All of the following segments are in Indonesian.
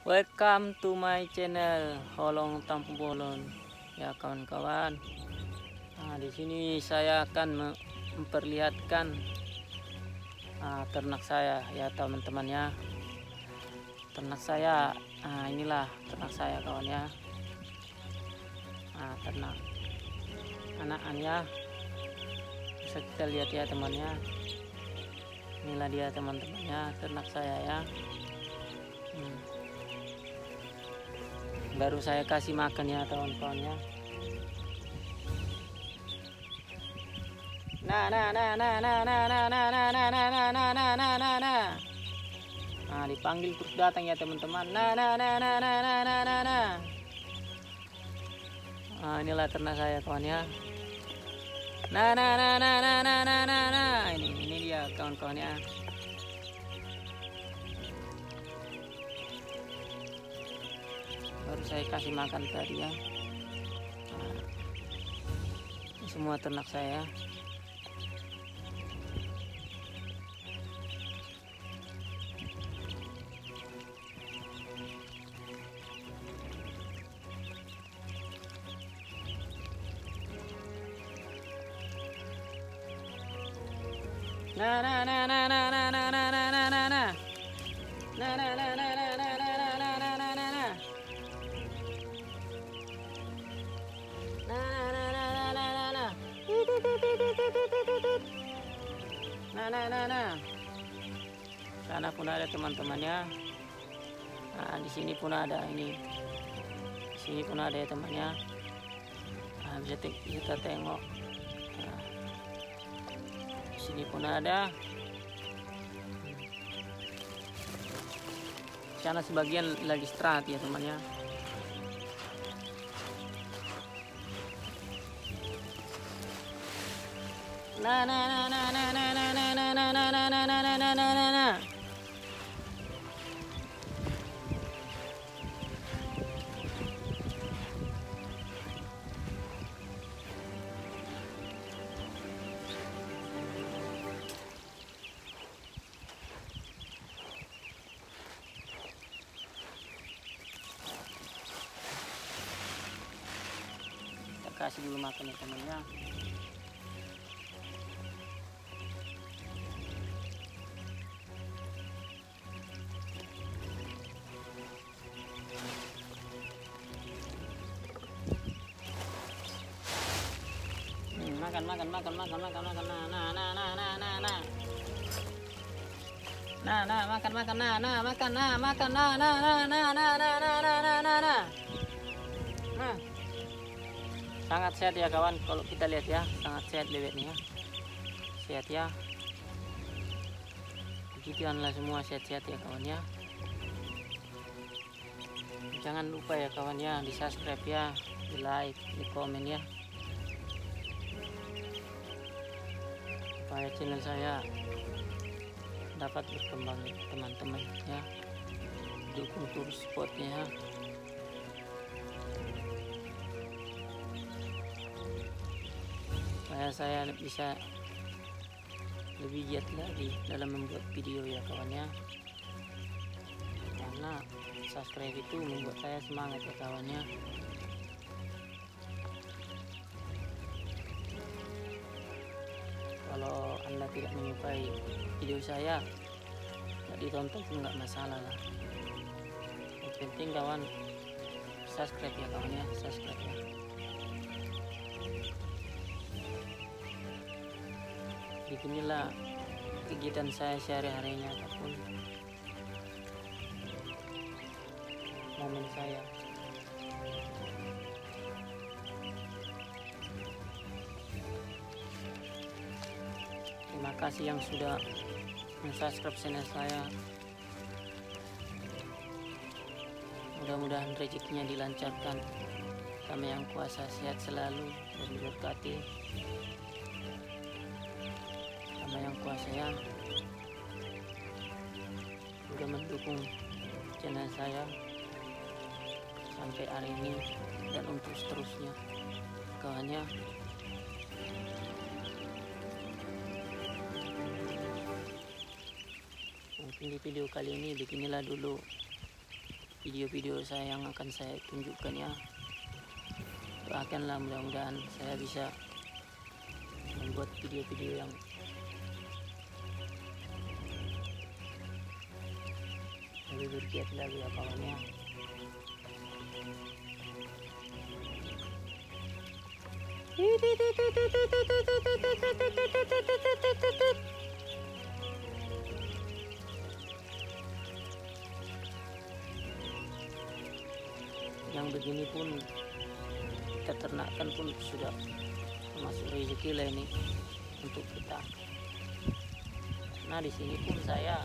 Welcome to my channel Holong Tampung Bolon. Ya kawan-kawan. Nah, di sini saya akan memperlihatkan ternak saya ya teman-teman ya. Ternak saya, inilah ternak saya kawan ya. Ternak anakan ya. Bisa kita lihat ya temannya. Inilah dia teman-temannya ternak saya ya. Baru saya kasih makan ya kawan-kawan ya. Nah, dipanggil terus datang ya teman-teman. Inilah ternak saya kawan ya. Ini dia kawan-kawan ya. Baru saya kasih makan tadi ya. Ini semua ternak saya. Sana pun ada teman-temannya. Nah, di sini pun ada ini. Di sini pun ada ya temannya. Nah, bisa kita tengok. Nah, di sini pun ada. Sana sebagian lagi istirahat ya temannya. Kasih dulu makan ya temannya. Makan. Sangat sehat ya kawan, kalau kita lihat ya, sangat sehat bebeknya ya. Sehat ya. Begituanlah semua sehat-sehat ya kawan ya. Jangan lupa ya kawan ya, di subscribe ya, di like, di komen ya, supaya channel saya dapat berkembang teman-teman ya. Dukung terus supportnya ya. Supaya saya bisa lebih giat lagi dalam membuat video ya kawan ya. Karena subscribe itu membuat saya semangat ya kawan ya. Kalau Anda tidak menyukai video saya, tidak ditonton pun nggak masalah lah. Yang penting kawan subscribe ya kawan ya, subscribe ya. Beginilah kegiatan saya sehari-harinya ataupun momen saya. Terima kasih yang sudah mensubscribe channel saya. Mudah-mudahan rezekinya dilancarkan. Kami yang kuasa sehat selalu dan diberkati. Kami yang kuasa ya sudah mendukung channel saya sampai hari ini dan untuk seterusnya kawannya. Mungkin di video kali ini beginilah dulu video-video saya yang akan saya tunjukkan ya. Doakanlah mudah-mudahan saya bisa membuat video-video yang lebih bergiat lagi ya kawannya. Yang begini pun kita ternakkan pun sudah termasuk rezeki lah ini untuk kita. Nah di sini pun saya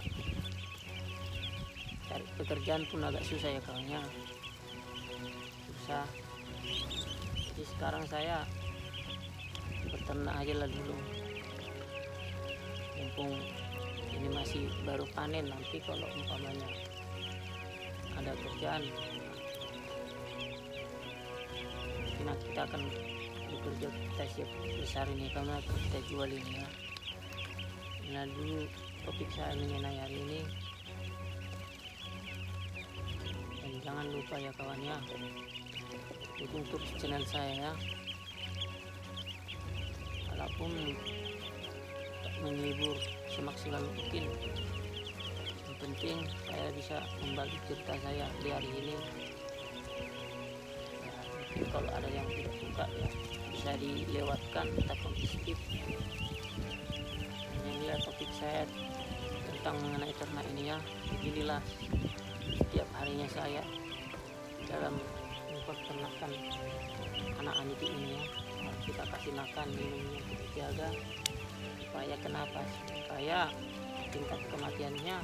cari pekerjaan pun agak susah ya kawannya, susah. Jadi sekarang saya beternak aja lah dulu, mumpung ini masih baru panen. Nanti kalau umpamanya ada kerjaan, kita akan bekerja, kita siap besar ini karena kita jual ini ya. Nah dulu topik saya mengenai hari ini, dan jangan lupa ya kawan ya, dukung terus channel saya ya. Walaupun menghibur semaksimal mungkin, yang penting saya bisa membagi cerita saya di hari ini. Kalau ada yang tidak suka ya bisa dilewatkan ataupun di skip. Inilah topik saya tentang mengenai ternak ini ya. Beginilah setiap harinya saya dalam memperternakan anak-anak ini ya. Kita kasih makan, minumnya kita jaga supaya kenapa? Supaya tingkat kematiannya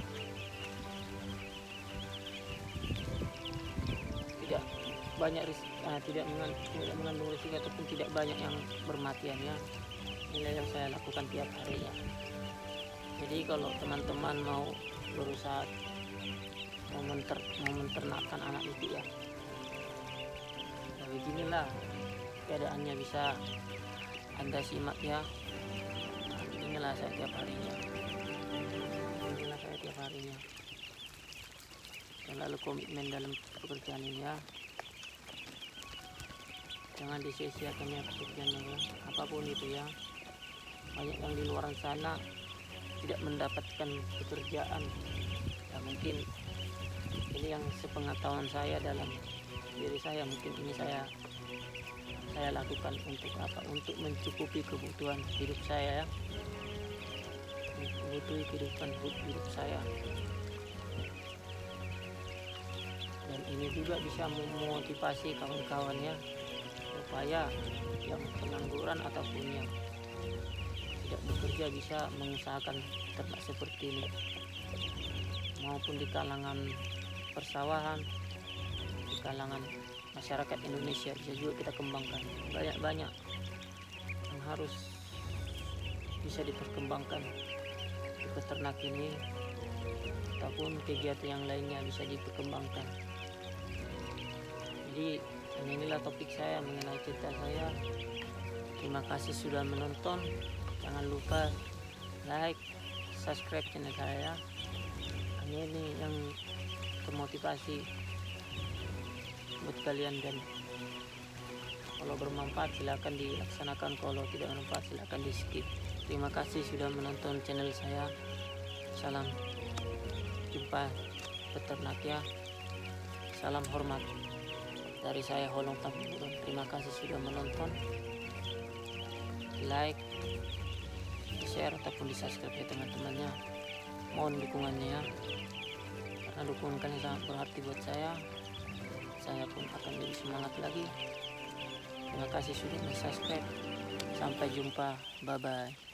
tidak banyak tidak mengandung risiko ataupun tidak banyak yang bermatian ya. Ini yang saya lakukan tiap hari ya. Jadi kalau teman-teman mau berusaha mau menternakkan anak itu ya, nah beginilah keadaannya, bisa Anda simak ya. Inilah saya tiap harinya, selalu komitmen dalam pekerjaan ini ya. Jangan disia-siakan ya pekerjaannya ya, apapun itu ya. Banyak yang di luar sana tidak mendapatkan pekerjaan ya, mungkin ini yang sepengetahuan saya dalam diri saya, mungkin ini saya lakukan untuk apa? Untuk mencukupi kebutuhan hidup saya ya, mencukupi kehidupan hidup saya. Dan ini juga bisa memotivasi kawan-kawan ya, supaya yang pengangguran ataupun yang tidak bekerja bisa mengusahakan ternak seperti ini, maupun di kalangan persawahan, di kalangan masyarakat Indonesia bisa juga kita kembangkan. Banyak yang harus bisa diperkembangkan di peternak ini, ataupun kegiatan yang lainnya bisa diperkembangkan. Jadi inilah topik saya mengenai cerita saya. Terima kasih sudah menonton. Jangan lupa like, subscribe channel saya. Ini yang termotivasi buat kalian, dan kalau bermanfaat silakan dilaksanakan, kalau tidak bermanfaat silakan di skip. Terima kasih sudah menonton channel saya. Salam jumpa peternak ya. Salam hormat dari saya, Holong Tamburan. Terima kasih sudah menonton. Like, share ataupun di subscribe ya teman-temannya. Mohon dukungannya ya, karena dukungan kalian sangat berarti buat saya. Saya pun akan lebih semangat lagi. Terima kasih sudah subscribe. Sampai jumpa, bye bye.